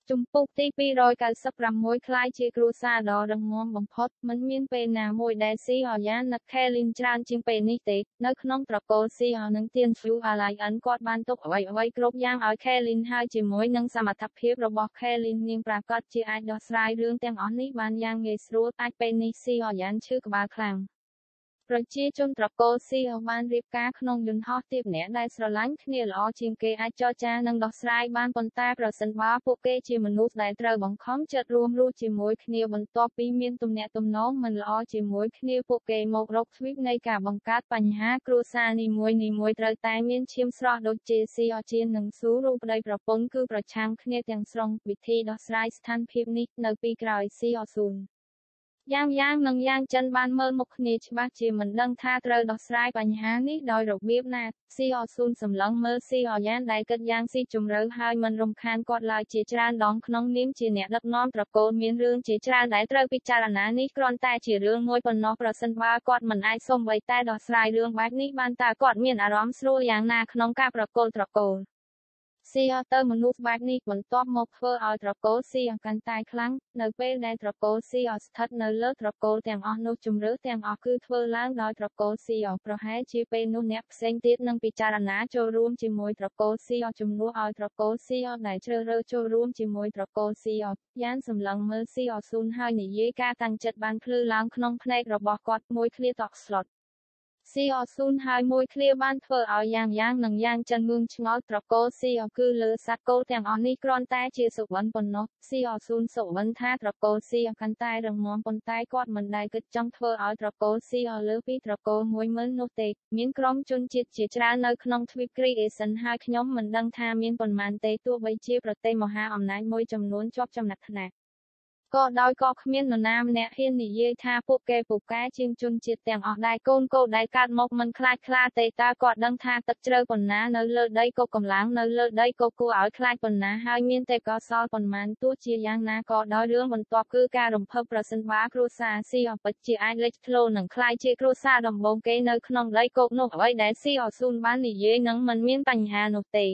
Chung púc tí pi rồi cả sắp rằm môi khai chia cru xa đỏ rừng mong bằng phốt mình miên bê nà môi đài xí ở giá nạc khe linh tràn chinh bê ní tế nâng nông trọc cô xí ở nâng tiên phiếu à lại ấn quạt ban tục ở vây krop giang ở khe linh hai chỉ môi nâng xa mặt thập hiếp rồi bọc khe linh niên bà cót chia ai đo srai rương tiếng ón ní ban giang nghề srua ai bê ní xí ở giá chư bà khlang ប្រជាជនត្រកូលស៊ីអបានរៀបការក្នុងយន្តហោះទាបអ្នកដែលស្រឡាញ់គ្នាល្អជាងគេអាចចរចានិងដោះស្រាយបានប៉ុន្តែប្រសិនបើពួកគេជាមនុស្សដែលត្រូវបង្ខំចិត្តរួមរស់ជាមួយគ្នាបន្ទាប់ពីមានទំនាក់ទំនងមិនល្អជាមួយគ្នាពួកគេមករកទ្វីបនៃការបង្កើតបញ្ហាគ្រួសារនីមួយៗត្រូវតែមានឈាមស្រស់ដូចជាស៊ីអជានិងស៊ូរូបប្តីប្រពន្ធគឺប្រឆាំងគ្នាទាំងស្រុងវិធីដោះស្រាយស្ថានភាពនេះនៅពីក្រោយស៊ីអស៊ូន យ៉ាងនិងយ៉ាងចិនបានមើលមុខគ្នាច្បាស់ជាមិនដឹងថាត្រូវដោះស្រាយបញ្ហានេះដោយរបៀបណាស៊ីអស៊ូនសម្លឹងមើលស៊ីអយ៉ាងដែលគិតយ៉ាងស៊ីជម្រៅហើយមិនរំខានគាត់ឡើយជាច្រើនដងក្នុងនាមជាអ្នកដឹកនាំត្រកូលមានរឿងជាច្រើនដែលត្រូវពិចារណានេះគ្រាន់តែជារឿងមួយប៉ុណ្ណោះប្រសិនបើគាត់មិនអាចសូម្បីតែដោះស្រាយរឿងបែបនេះបានតើគាត់មានអារម្មណ៍ស្រួលយ៉ាងណាក្នុងការប្រកល់ត្រកូល ស៊ីអទៅមនុស្សបែបនេះបន្ទាប់មកធ្វើឲ្យត្រកូលស៊ីអកាន់តែខ្លាំងនៅពេលដែលត្រកូលស៊ីអស្ថិតនៅលើត្រកូលទាំងអស់នោះជំរឿទាំងអស់គឺធ្វើឡើងដោយត្រកូលស៊ីអប្រហែលជាពេលនោះអ្នកផ្សេងទៀតនឹងពិចារណាចូលរួមជាមួយត្រកូលស៊ីអជំនួសឲ្យត្រកូលស៊ីអដែលជ្រើសរើសចូលរួមជាមួយត្រកូលស៊ីអយ៉ាងសម្លឹងមើលស៊ីអស៊ូនហើយនិយាយការតាំងចិត្តបានភ្លឺឡើងក្នុងភ្នែករបស់គាត់មួយឃ្លាតក់ស្លុត ស៊ីអស៊ូនហើយមួយឃ្លាបានធ្វើឲ្យយ៉ាងនិងយ៉ាងចិនងឿងឆ្ងល់ត្រកូលស៊ីអគឺលើសត្វគោទាំងអស់នេះគ្រាន់តែជាសុបិនប៉ុណ្ណោះស៊ីអស៊ូនសុបិនថាត្រកូលស៊ីអកាន់តែរងមាំប៉ុន្តែគាត់មិនដែលគិតចង់ធ្វើឲ្យត្រកូលស៊ីអលើពីត្រកូល10000នោះទេមានក្រុមជនជាតិជាច្រើននៅក្នុងទ្វីបគ្រីអេសិនហើយខ្ញុំមិនដឹងថាមានប៉ុន្មានទេទោះបីជាប្រទេសមហាអំណាចមួយចំនួនជាប់ចំណាត់ថ្នាក់ ក៏ដោយក៏គ្មាននរណាម្នាក់ហ៊ាននិយាយថាពួកគេពូកែជាងជនជាតិទាំងអស់ដែលកូនដែលកាត់មកមិនខ្លាចខ្លាទេតើគាត់ដឹងថាទឹកជ្រៅប៉ុណ្ណានៅលើដីក៏កម្លាំងនៅលើដីក៏គួរឲ្យខ្លាចប៉ុណ្ណាហើយមានទេពកោសល្យប៉ុន្មានទោះជាយ៉ាងណាក៏ដោយរឿងបន្ទាប់គឺការរំភើបប្រសិនបើគ្រួសារស៊ីអពិតជាអាចលេចធ្លោនឹងខ្លាចជាគ្រួសារដំបូងគេនៅក្នុងដីគោកនោះអ្វីដែលស៊ីអស៊ូនបាននិយាយនឹងមិនមានបញ្ហានោះទេ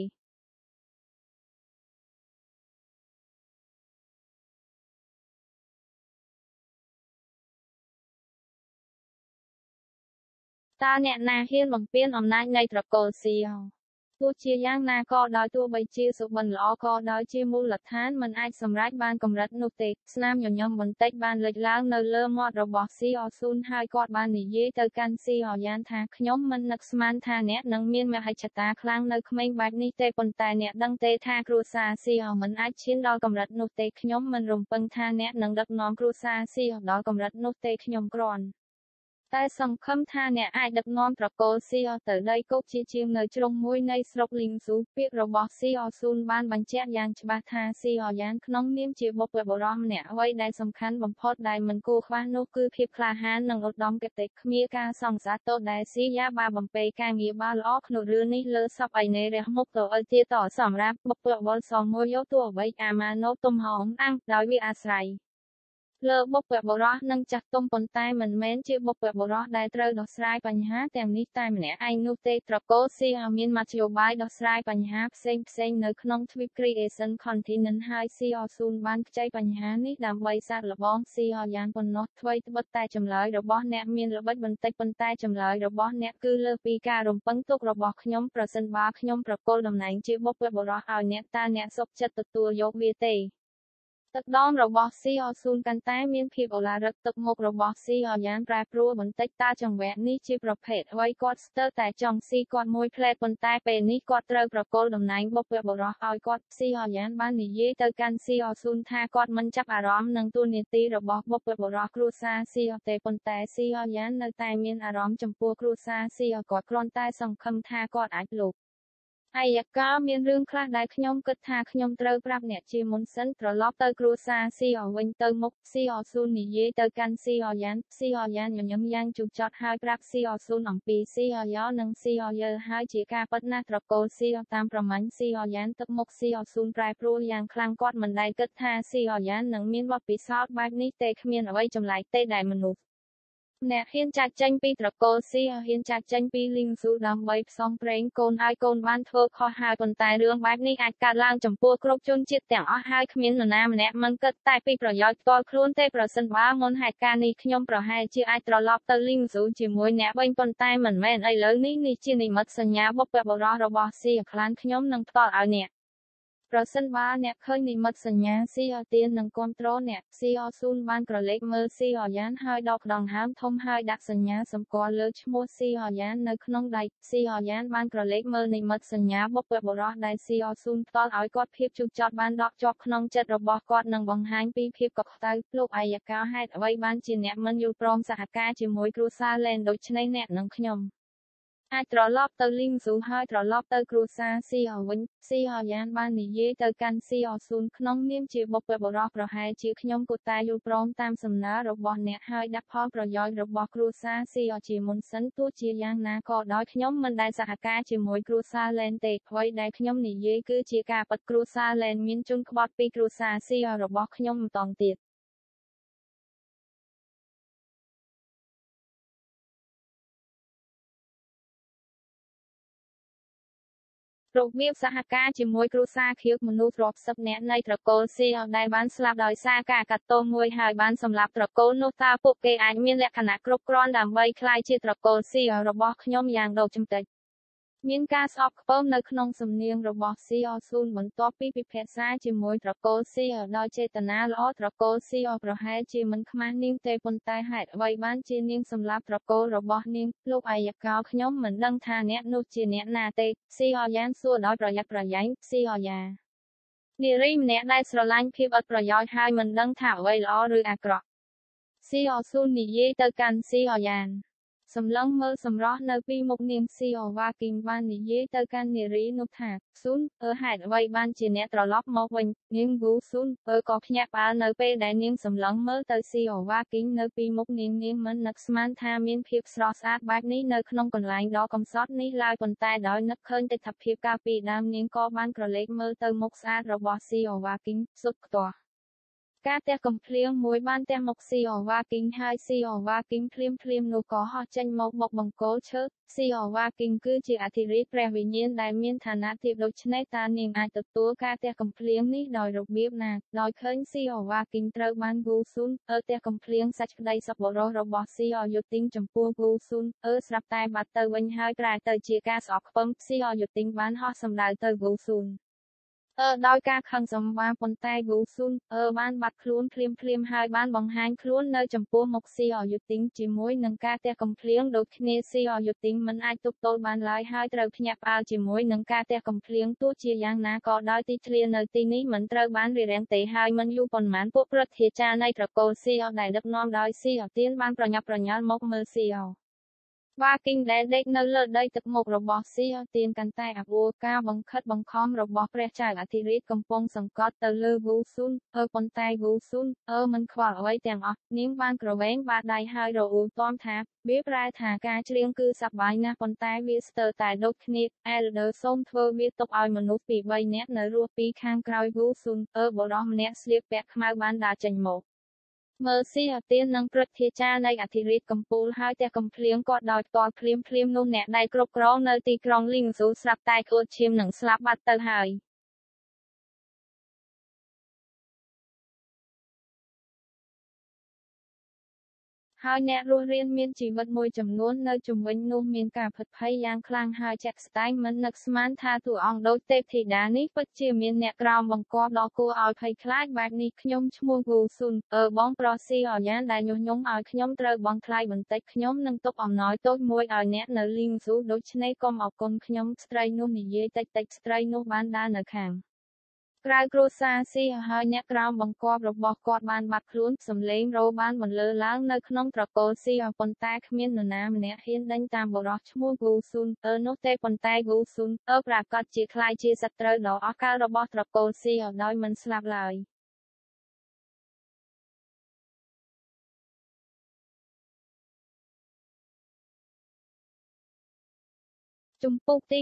តើអ្នកណាហ៊ានបំពានអំណាចនៃត្រកូលស៊ីអទោះជាយ៉ាងណាក៏ដោយទោះបីជាសុបិនល្អក៏ដោយជាមូលដ្ឋានមិនអាចសម្រេចបានកម្រិតនោះទេស្នាមញញឹមបន្តិចបានលេចឡើងនៅលើមាត់របស់ស៊ីអស៊ូនហើយគាត់បាននិយាយទៅកាន់ស៊ីអយ៉ាងថាខ្ញុំមិននឹកស្មានថាអ្នកនឹងមានមហិច្ឆតាខ្លាំងនៅក្មេងបែបនេះទេប៉ុន្តែអ្នកដឹងទេថាគ្រួសារស៊ីអមិនអាចឈានដល់កម្រិតនោះទេខ្ញុំមិនរំពឹងថាអ្នកនឹងដឹកនាំគ្រួសារស៊ីអដល់កម្រិតនោះទេខ្ញុំគ្រាន់ តែសង្ឃឹមថាអ្នកអាចដឹកនាំត្រកូលស៊ីអទៅដីគោកជាជាងនៅជ្រុងមួយនៃស្រុកលីងស៊ូពាក្យរបស់ស៊ីអស៊ូនបានបញ្ជាក់យ៉ាងច្បាស់ថាស៊ីអយ៉ាងក្នុងនាមជាបុព្វបុរសម្នាក់អ្វីដែលសំខាន់បំផុតដែលមិនគួរខ្វះនោះគឺភាពក្លាហាននិងឧត្តមគតិគ្មានការសង្ស័យទោសដែលស៊ីយ៉ាបាបំពេការងារបានល្អក្នុងរឿងនេះលើសពឯនៃរះមុខទៅឲ្យទៀតតសម្រាប់បុព្វបុរសមួយយកទោះអ្វីអាម៉ាណូទំហំអាំងដោយវាអាស្រ័យ លើបុព្វបុរសនិងចាស់ទុំប៉ុន្តែមិនមែនជាបុព្វបុរសដែលត្រូវដោះស្រាយបញ្ហាទាំងនេះតែម្នាក់ឯងនោះទេត្រកូលស៊ីអមានមធ្យោបាយដោះស្រាយបញ្ហាផ្សេងនៅក្នុងទ្វីប Creation Continent ហើយស៊ីអស៊ូនបានខ្ចីបញ្ហានេះដើម្បីសាកល្បងស៊ីអយ៉ាងប៉ុណ្ណោះថ្វីត្បិតតែចម្លើយរបស់អ្នកមានល្បិចបន្តិចប៉ុន្តែចម្លើយរបស់អ្នកគឺលើសពីការរំពឹងទុករបស់ខ្ញុំប្រសិនបើខ្ញុំប្រកល់តំណែងជាបុព្វបុរសឲ្យអ្នកតើអ្នកសុខចិត្តទទួលយកវាទេ ទឹកដមរបស់ស៊ីអស៊ូនកាន់តែមានភាពអូឡារឹកទឹកមុខរបស់ស៊ីអយ៉ាងប្រែប្រួលបន្តិចតើចង្វាក់នេះជាប្រភេទអ្វីគាត់ស្ទើរតែចង់ស៊ីគាត់មួយផ្លែតប៉ុន្តែពេលនេះគាត់ត្រូវប្រកល់តំណែងបុព្វបុរសឲ្យគាត់ស៊ីអយ៉ាងបាននិយាយទៅកាន់ស៊ីអស៊ូនថាគាត់មិនចាប់អារម្មណ៍នឹងទួនាទីរបស់បុព្វបុរសគ្រួសារស៊ីអទេប៉ុន្តែស៊ីអយ៉ាងនៅតែមានអារម្មណ៍ចំពោះគ្រួសារស៊ីអគាត់គ្រាន់តែសង្ឃឹមថាគាត់អាចលោក អាយកាមានរឿងខ្លះដែលខ្ញុំគិតថាខ្ញុំត្រូវប្រាប់អ្នកជាមុនសិនត្រឡប់ទៅគ្រួសារស៊ីអវិញទៅមុខស៊ីអស៊ូននិយាយទៅកាន់ស៊ីអយ៉ាងញញឹមយ៉ាងជូរចត់ហើយប្រាប់ស៊ីអស៊ូនអំពីស៊ីអយ៉និងស៊ីអយើហើយជាការពិតណាស់ត្រកូលស៊ីអតាមប្រមាញ់ស៊ីអយ៉ាងទឹកមុខស៊ីអស៊ូនប្រែប្រួលយ៉ាងខ្លាំងគាត់មិនដែលគិតថាស៊ីអយ៉ាងនឹងមានបទពិសោធន៍បែបនេះទេគ្មានអ្វីចម្លែកទេដែលមនុស្ស Nè hiên chặt tranh pi trọc cô si hiên chặt tranh pi linh su đam bay song preng côn ai côn ban thơ kho hai còn tài rương bát ni ai cả lang chấm pua crop chôn chiết tẻng ở hai khmien nọ nam nèมันก็ตายpiประโยชน์ก็คล้วนเตประสินว่ามนหายการนี้ขยมประหายชื่อไอตรลอบเตอร์ลิงสูจีมวยแนบเป็นตายเหมือนแม่นไอเลยนี่จีนี่มัดสัญญาบกแบบรอระบอซีคลานขยมนังต่อเอาเนี่ยประสินว่าเนี่ยเคยนิมัดสัญญาซีอเตียนนังคอนโทรลเนี่ยซีอซูนบ้านกระเล็กเมื่อซีอยานให้ดอกดองห้ามทมให้ดักสัญญาสมกอเลิชมัวซีอยานในขนมใดซีอยานบ้านกระเล็กเมื่อนิมัดสัญญาบกแบบรอได้ซีอซูนตอนเอากอดเพียบจุดจอดบ้านดอกจอกขนมจัดระบอกอดนังบังหางปีเพียบกับเตาลูกไอยากาวให้ไว้บ้านจีเนี่ยมันอยู่ปลอมสหการจีมวยครูซาเลนโดยใช้เนี่ยนังขยมไอตรลอบเตอร์ลิงสูให้ตรลอบเตอร์ครูซาซีอวินซีอยานบ้านนิเยเตอร์กันซีอซูนขนมเนียมจีบกแบบรอกระหายจีขยมกุตายอยู่ปลอมตามสำนักระบอกเนี่ยให้ดักพ่อประยอยระบอกครูซาซีอจีมุนสันตัวจียางนาก็ดอยขยมมันได้สหการจีมวยครูซาเลนเตะไว้ได้ขยมนิเยคือจีกาปัดครูซาเลนมินจุนขบอดปีครูซาซีอระบอกขยมตองติดโรคเมียบสหการจิมวยครูซาเคียกมนุษย์รบสับแนะในตระโกลซีเอาได้บ้านสลับดอยซากากัดโตมวยหายบ้านสำหรับตระโกลโนตาปุกเกอมีและขณะกรบกรอนดำใบคลายชีตระโกลซีเอาระบอกขยมยางโดจำติมีการสอบเพิ่มในขนมสำเนียงระบบซีอซูนบนตัวปีพิเพซ่าจิมวยตระโกซีอโดยเจตนาล้อตระโกซีอประหารจีมันขมานิ่งเตปนตายหายไว้บ้านจีนิ่งสำหรับตระโกระบบนิ่งลูกอายกาวขยมเหมือนดังทาเนนุจีเนนาเตซีอยันส่วนโดยประยัดประยัยซีอยานิริมเนได้สลันพิบอัดประยอยให้มันดังถาไว้ล้อหรืออากรอซีอซูนนิเยเตกันซีอยานสำลังเมื่อสำรอในปีมกเนียมซีอว่ากินบ้านนิเยเตอกันนิรีนุถาซุนหายไว้บ้านจีเนตรลอบมอกวันเนียงกูซุนก็พยาบาลในปีได้เนียงสำลังเมื่อเตอซีอว่ากินในปีมกเนียงเนียงมันนักสมานทามินเพียบสรอสอาดแบบนี้ในขนมก่อนไลน์ดอกคำซอดนี้ลายคนตายดอยนักเคยแต่ทับเพียบกาปีดามเนียงก็บ้านกระเล็กเมื่อเตอมกสอาดระบอซีอว่ากินสุดตัวการแต่กำเพลียงมวยบ้านแต่มกซีอว่ากิงไฮซีอว่ากิงเพลียมเพลียมนูก็หอจันมกบกบังโกเชิดซีอว่ากิงคือจีอธิริแปรวิญญาณได้มีฐานะที่โดยชนะตาเนียงอาจตัวการแต่กำเพลียงนี้โดยรูปแบบนาโดยเคยซีอว่ากิงเตอร์บ้านกูซุนแต่กำเพลียงสัจได้สับบรระบอซีอยุติงจำปัวกูซุนสลับตายบัดเตอร์วันไฮกลายเตอร์จีการสอบเพิ่มซีอยุติงบ้านหอสำได้เตอร์กูซุนโดยการขังสมวาปนใต้กูซุนบ้านบัดคลุ้นเพลียมเพลียมหายบ้านบังหางคลุ้นในจำพวกมกซีออยู่ติงจีมวยนังกาแต่กำเพลียงโดยคเนซีออยู่ติงมันอาจตุกโตบ้านลายหายเตาพยับเอาจีมวยนังกาแต่กำเพลียงตู้เชียยังนาก็ได้ติเลียนในตีนี้มันเตาบ้านเรียงเตะหายมันอยู่ปนมันพวกประเทศจาในตระโกซีอได้ดับน้อมได้ซีอเตียนบ้านประยับประยันมกเมอซีอว่ากิงได้เด็กนั่นเลยได้ตึกหมกระบอกเสียเตียนกันใต้อับวัวก้าบังคัดบังคอมระบอกเปรียจากอธิริกำปงสังกัดเตลเลกูซุนปนใต้กูซุนมันขวาไว้แต่งออกนิ้วบ้านกระเว้งบาดได้ให้ระอูต้อมทับเบี้ยปลายถาการเชียงคือสับใบนะปนใต้วิสเตอร์แต่ดกนิดเดอร์ส้มเทอร์วิตกเอามนุษย์ปีใบเน็ตในรัวปีข้างกลายกูซุนบรอมเน็ตเสียแปะขมาบ้านดาจันหมกเมื่อเสียเตียนนังประเทศจาในอธิริกำปูให้แต่กำเพลียงกอดดอยตอนเพลียมเพลียมนู่นแหนได้กรบกรองในตีกรองลิงสูสลับตายโคชิมหนังสลับบัตเตอร์หายហើយអ្នករស់រានមានជីវិតមួយចំនួននៅជំវិញនោះមានការផិតភ័យយ៉ាងខ្លាំងហើយជាក់ស្ដែងមិននឹកស្មានថាតួអង្គដូចទេពធីតានេះពិតជាមានអ្នកក្រោមបង្គាប់ដ៏គួរឲ្យភ័យខ្លាចបែបនេះខ្ញុំឈ្មោះគូស៊ុនបងប្រុសស៊ីអយ៉ានដែលញុះញង់ឲ្យខ្ញុំត្រូវបង់ថ្លៃបន្តិចខ្ញុំនឹងទុកអំណោយតូចមួយឲ្យអ្នកនៅលីងស៊ូដូច្នេះកុំអរគុណខ្ញុំស្ត្រីនោះនិយាយតិចតិចស្ត្រីនោះបានដើរនៅខាងក្រៅគ្រួសារស៊ីហើយអ្នកក្រោមបង្គាប់របស់គាត់បានបាត់ខ្លួនសម្លេងរោបានបន្លឺឡើងនៅក្នុងត្រកូលស៊ីប៉ុន្តែគ្មាននរណាម្នាក់ហ៊ានដេញតាមបរិសឈ្មោះគូស៊ុននោះទេប៉ុន្តែគូស៊ុនប្រាកដជាខ្លាយជាសត្រូវដ៏អស់កលរបស់ត្រកូលស៊ីដោយមិនស្លាប់ឡើយ Chung Pukទី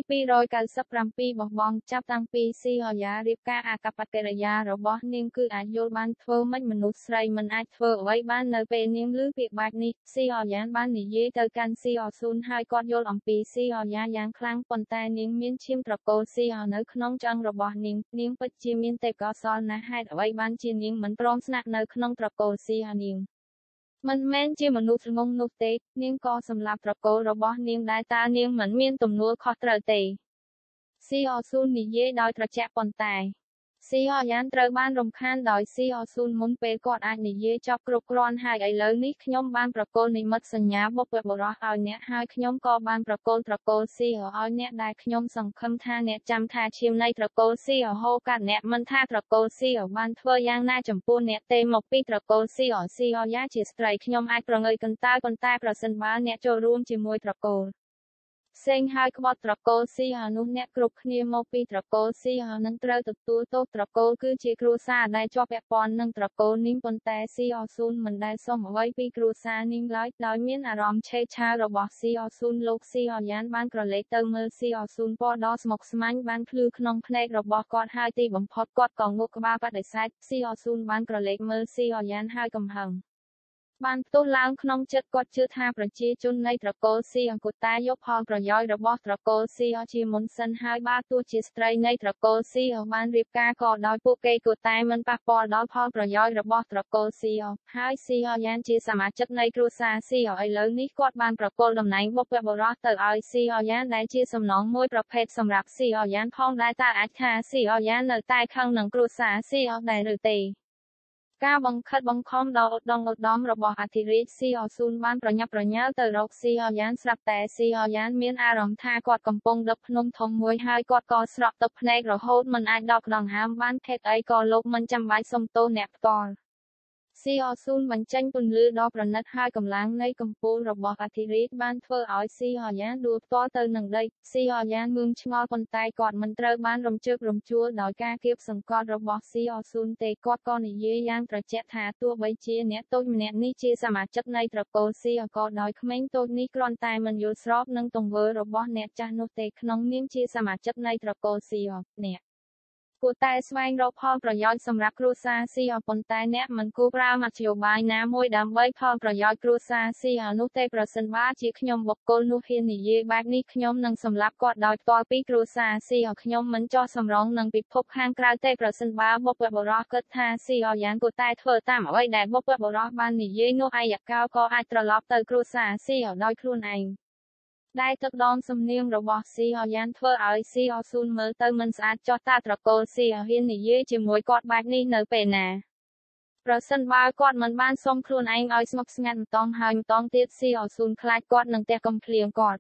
297បបងចាប់តាំងពីស៊ីហយ៉ារៀបការអាកប្បកិរិយារបស់នាងគឺអាចយល់បានធ្វើមិនមនុស្សស្រីមិនអាចធ្វើអ្វីបាននៅពេលនាងឮពាក្យបែបនេះស៊ីហយ៉ាបាននិយាយទៅកាន់ស៊ីអស៊ូនហើយគាត់យល់អំពីស៊ីហយ៉ាយ៉ាងខ្លាំងប៉ុន្តែនាងមានឈាមត្រកូលស៊ីហនៅក្នុងឆ្អឹងរបស់នាងពិតជាមានទេពកោសល្យណាស់ហេតុអ្វីបានជានាងមិនព្រមស្នាក់នៅក្នុងត្រកូលស៊ីហនាងមិនមែនជាមនុស្សល្ងងនោះទេនាងក៏សម្លាប់ត្រកូលរបស់នាងដែរតើនាងមិនមានទំនួលខុសត្រូវទេស៊ីអស៊ូននិយាយដោយត្រជាក់ប៉ុន្តែស៊ីអយ៉ានត្រូវបានរំខានដោយស៊ីអស៊ូនមុនពេលគាត់អាចនិយាយចប់គ្រប់គ្រាន់ហើយឥឡូវនេះខ្ញុំបានប្រកល់និមិត្តសញ្ញាបុព្វបុរសឲ្យអ្នកហើយខ្ញុំក៏បានប្រកល់ត្រកូលស៊ីឲ្យអ្នកដែលខ្ញុំសង្ឃឹមថាអ្នកចាំថាឈាមនៃត្រកូលស៊ីហូរកាត់អ្នកមិនថាត្រកូលស៊ីបានធ្វើយ៉ាងណាចំពោះអ្នកទេមកពីត្រកូលស៊ីយ៉ាជាស្ត្រីខ្ញុំអាចប្រងើយកន្តើយប៉ុន្តែប្រសិនបើអ្នកចូលរួមជាមួយត្រកូលផ្សេងហើយក្បត់ត្រកូលស៊ីហនោះអ្នកគ្រប់គ្នាមកពីត្រកូលស៊ីហនឹងត្រូវទទួលទោសត្រកូលគឺជាគ្រួសារដែលជាប់ពាក់ព័ន្ធនឹងត្រកូលនាងប៉ុន្តែស៊ីអស៊ូនមិនដែលសុំអ្វីពីគ្រួសារនាងឡើយដោយមានអារម្មណ៍ឆេវឆាវរបស់ស៊ីអស៊ូនលោកស៊ីអយ៉ានបានក្រឡេកទៅមើលស៊ីអស៊ូនពណ៌ដ៏ស្មុគស្មាញបានភ្លឺក្នុងភ្នែករបស់គាត់ហើយទីបំផុតគាត់ក៏ងក់ក្បាលបដិសេធស៊ីអស៊ូនបានក្រឡេកមើលស៊ីអយ៉ានហើយកំហឹងបានផ្ទុះឡើងក្នុងចិត្តគាត់ជឿថាប្រជាជននៃត្រកូលស៊ីអង្គតាយកផលប្រយោជន៍របស់ត្រកូលស៊ីជាមុនសិនហើយបើទោះជាស្ត្រីនៃត្រកូលស៊ីបានរៀបការក៏ដោយពួកគេក៏តែមិនប៉ះពាល់ដល់ផលប្រយោជន៍របស់ត្រកូលស៊ីហើយស៊ីយ៉ានជាសមាជិកនៃគ្រួសារស៊ីឥឡូវនេះគាត់បានប្រកល់តំណែងបុព្វបុរសទៅឲ្យស៊ីយ៉ានដែលជាសំណងមួយប្រភេទសម្រាប់ស៊ីយ៉ានផងដែរតើអាចថាស៊ីយ៉ាននៅតែខឹងនឹងគ្រួសារស៊ីដែរឬទេការបង្ខិតបង្ខំដល់ឧត្តមរបស់អធិរាជស៊ីអស៊ូនបានប្រញាប់ប្រញាល់ទៅរកស៊ីអយ៉ានស្រាប់តែស៊ីអយ៉ានមានអារម្មណ៍ថាគាត់កំពុងដឹកភ្នំធំមួយហើយគាត់ក៏ស្រក់ទឹកភ្នែករហូតមិនអាចដកដង្ហើមបានហេតុអីក៏លោកមិនចាំបាច់សុំទោសអ្នកផ្ទាល់ស៊ីអស៊ូនបញ្ចេញពន្លឺដ៏ប្រណិតហើយកម្លាំងនៃកំពូលរបស់អធិរាជបានធ្វើឲ្យស៊ីអយ៉ានដួលផ្ទាល់ទៅនឹងដីស៊ីអយ៉ានងឿងឆ្ងល់ប៉ុន្តែគាត់មិនត្រូវបានរំជើបរំជួលដោយការគៀបសង្កត់របស់ស៊ីអស៊ូនទេគាត់ក៏និយាយយ៉ាងត្រជាក់ថាទោះបីជាអ្នកតូចម្នាក់នេះជាសមាជិកនៃត្រកូលស៊ីក៏ដោយក្មេងតូចនេះគ្រាន់តែមិនយល់ស្របនឹងទង្វើរបស់អ្នកចាស់នោះទេក្នុងនាមជាសមាជិកនៃត្រកូលស៊ីអ្នកគួរតែស្វែងរកផលប្រយោជន៍សម្រាប់គ្រួសារស៊ីប៉ុន្តែអ្នកមិនគួរប្រើមធ្យោបាយណាមួយដើម្បីផលប្រយោជន៍គ្រួសារស៊ីនោះទេប្រសិនបើជាខ្ញុំបុគ្គលនោះហ៊ាននិយាយបែបនេះខ្ញុំនឹងសម្លាប់គាត់ដោយផ្ទាល់ពីគ្រួសារស៊ីខ្ញុំមិនចោះសម្រងនឹងពិភពខាងក្រៅទេប្រសិនបើបុព្វបុរសគិតថាស៊ីយ៉ាងគួរតែធ្វើតាមអ្វីដែលបុព្វបុរសបាននិយាយនោះអាយកោក៏អាចត្រឡប់ទៅគ្រួសារស៊ីដោយខ្លួនឯងដែលទឹកដមសំនៀងរបស់ស៊ីយ៉ានធ្វើឲ្យស៊ីអស៊ូនមើលទៅមិនស្អាតចោះតាត្រកូលស៊ីហ៊ាននិយាយជាមួយគាត់បែបនេះនៅពេលណាប្រសិនបើគាត់មិនបានសុំខ្លួនឯងឲ្យស្ងប់ស្ងាត់ម្តងហើយម្តងទៀតស៊ីអស៊ូនខ្លាចគាត់នឹងទះកំភ្លៀងគាត់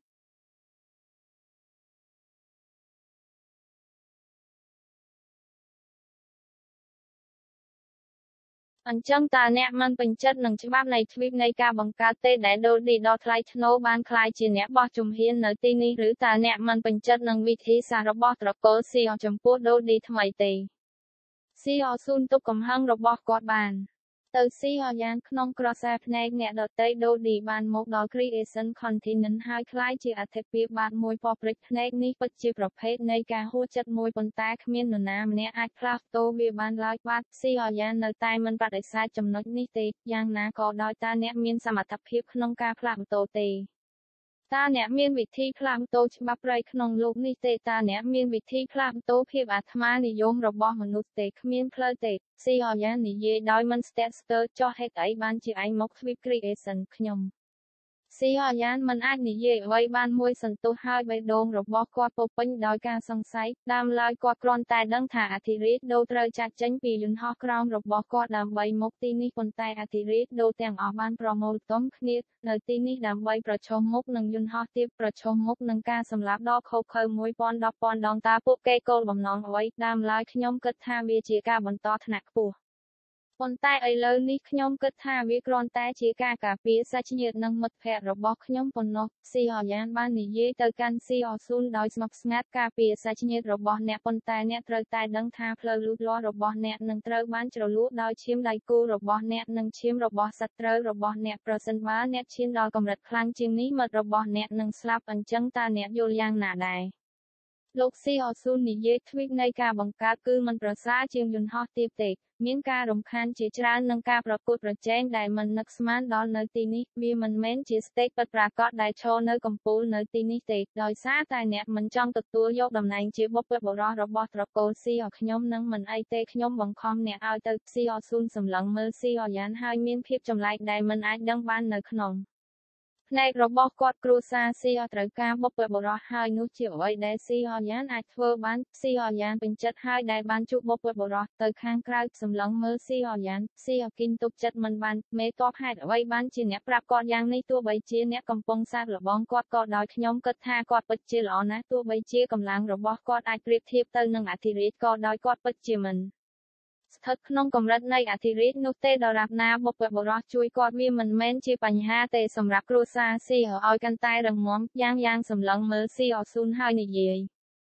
អញ្ចឹងតើអ្នកមិនពេញចិត្តនឹងច្បាប់នៃទ្វីបនៃការបង្កើតទេដែលដូឌីដ៏ថ្លៃថ្នូរបានក្លាយជាអ្នកបោះជំហាននៅទីនេះឬតើអ្នកមិនពេញចិត្តនឹងវិធីសាស្ត្ររបស់ត្រកូលស៊ីចំពោះដូឌីថ្មីទេស៊ីអស៊ូនទប់កំហឹងរបស់គាត់បានទៅស៊ីយ៉ាងក្នុងក្រសែភ្នែកអ្នកដតីដូឌីបានមកដល់ Creation Continent ហើយក្លាយជាអធិភាពបាទមួយពព្រិចភ្នែកនេះពិតជាប្រភេទនៃការហួសចិត្តមួយប៉ុន្តែគ្មាននរណាម្នាក់អាចផ្លាស់ប្តូរវាបានឡើយបាទស៊ីយ៉ាងនៅតែមិនបដិសេធចំណុចនេះទេយ៉ាងណាក៏ដោយតើអ្នកមានសមត្ថភាពក្នុងការផ្លាស់ប្តូរទេតើអ្នកមានវិធីផ្លាស់ប្តូរច្បាប់ប្រៃក្នុងលោកនេះទេតើអ្នកមានវិធីផ្លាស់ប្តូរភាពអាត្មានិយមរបស់មនុស្សទេគ្មានផ្លូវទេស៊ីយ៉ាងនិយាយដោយមិនស្ទាក់ស្ទើរចោះហេតុអីបានជាឯងមកទ្វីប Creation ខ្ញុំស៊ីយ៉ានមិនអាចនិយាយអ្វីបានមួយសន្ទុះហើយបេះដូងរបស់គាត់ពោពេញដោយការសង្ស័យដើមឡើយគាត់គ្រាន់តែដឹងថាអធិរាជដូត្រូវចាត់ចេញពីយន្តហោះក្រោមរបស់គាត់ដើម្បីមកទីនេះប៉ុន្តែអធិរាជដូទាំងអស់បានប្រមូលផ្តុំគ្នានៅទីនេះដើម្បីប្រឈមមុខនឹងយន្តហោះទាបប្រឈមមុខនឹងការសម្លាប់ដ៏ឃោរឃៅ1000ដងតើពួកគេគោលបំណងអ្វីដើមឡើយខ្ញុំគិតថាវាជាការបន្តថ្នាក់ខ្ពស់ប៉ុន្តែឥឡូវនេះខ្ញុំគិតថាវាគ្រាន់តែជាការការពារសាច់ញាតិនិងមិត្តភ័ក្តិរបស់ខ្ញុំប៉ុណ្ណោះស៊ីអយ៉ានបាននិយាយទៅកាន់ស៊ីអស៊ូនដោយស្ងប់ស្ងាត់ការពារសាច់ញាតិរបស់អ្នកប៉ុន្តែអ្នកត្រូវតែដឹងថាផ្លូវលូតលាស់របស់អ្នកនឹងត្រូវបានជ្រលក់ដោយឈាមដៃគូរបស់អ្នកនិងឈាមរបស់សត្រូវរបស់អ្នកប្រសិនបើអ្នកឈានដល់កម្រិតខ្លាំងជាងនេះមិត្តរបស់អ្នកនឹងស្លាប់អញ្ចឹងតើអ្នកយល់យ៉ាងណាដែរលោកស៊ីអស៊ូននិយាយទ្វីបនៃការបង្កើតគឺមិនប្រសើរជាងយន្តហោះទាបទេមានការរំខានជាច្រើននិងការប្រកួតប្រជែងដែលមិននឹកស្មានដល់នៅទីនេះវាមិនមែនជាស្តេចពិតប្រាកដដែលឈរនៅកំពូលនៅទីនេះទេដោយសារតែអ្នកមិនចង់ទទួលយកតំណែងជាបុព្វបុរសរបស់ត្រកូលស៊ីអខ្ញុំនឹងមិនអីទេខ្ញុំបង្ខំអ្នកឲ្យទៅស៊ីអស៊ូនសម្លឹងមើលស៊ីអយ៉ានហើយមានភាពចម្លែកដែលមិនអាចដឹងបាននៅក្នុងផ្នែករបស់គាត់គ្រួសារស៊ីអត្រូវការបុព្វបុរសហើយនោះជាអ្វីដែលស៊ីអយ៉ានអាចធ្វើបានស៊ីអយ៉ានពេញចិត្តហើយដែលបានជួបបុព្វបុរសទៅខាងក្រៅសម្លឹងមើលស៊ីអយ៉ានស៊ីអគីនទុកចិត្តមិនបានមេតបហេតុអ្វីបានជាអ្នកប្រាប់គាត់យ៉ាងនេះទោះបីជាអ្នកកំពុងសាកល្បងគាត់ក៏ដោយខ្ញុំគិតថាគាត់ពិតជាល្អណាស់ទោះបីជាកម្លាំងរបស់គាត់អាចប្រៀបធៀបទៅនឹងអធិរាជក៏ដោយគាត់ពិតជាមិនស្ថិតក្នុងកម្រិតនៃអធិរាជនោះទេដរាបណាបុព្វបុរសជួយគាត់វាមិនមែនជាបញ្ហាទេសម្រាប់គ្រួសារស៊ីឲ្យកាន់តែរឹងមាំយ៉ាងសម្លឹងមើលស៊ីអស៊ូនហើយនិយាយ